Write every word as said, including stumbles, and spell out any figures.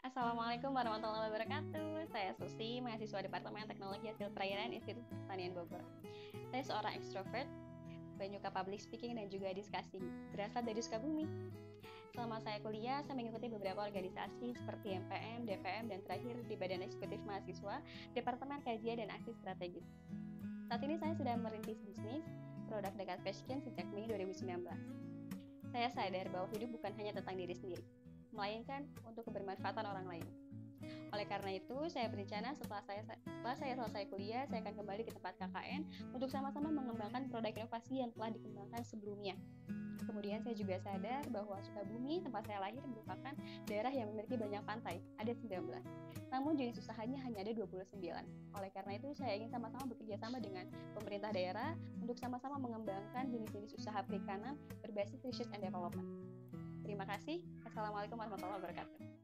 Assalamualaikum warahmatullahi wabarakatuh. Saya Susi, mahasiswa Departemen Teknologi Hasil Perairan Institut Pertanian Bogor. Saya seorang ekstrovert, penyuka public speaking dan juga diskusi, berasal dari Sukabumi. Selama saya kuliah, saya mengikuti beberapa organisasi seperti M P M, D P M, dan terakhir di Badan Eksekutif Mahasiswa, Departemen Kajian dan Aksi Strategis. Saat ini saya sedang merintis bisnis produk dekat fashion sejak Mei dua ribu sembilan belas. Saya sadar bahwa hidup bukan hanya tentang diri sendiri, melainkan untuk kebermanfaatan orang lain. Oleh karena itu, saya berencana setelah saya setelah saya selesai kuliah, saya akan kembali ke tempat K K N untuk sama-sama mengembangkan produk inovasi yang telah dikembangkan sebelumnya. Kemudian saya juga sadar bahwa Sukabumi, tempat saya lahir, merupakan daerah yang memiliki banyak pantai, ada sembilan belas. Namun jenis usahanya hanya ada dua puluh sembilan. Oleh karena itu, saya ingin sama-sama bekerja sama dengan pemerintah daerah untuk sama-sama mengembangkan jenis-jenis usaha perikanan berbasis research and development. Terima kasih. Assalamualaikum warahmatullahi wabarakatuh.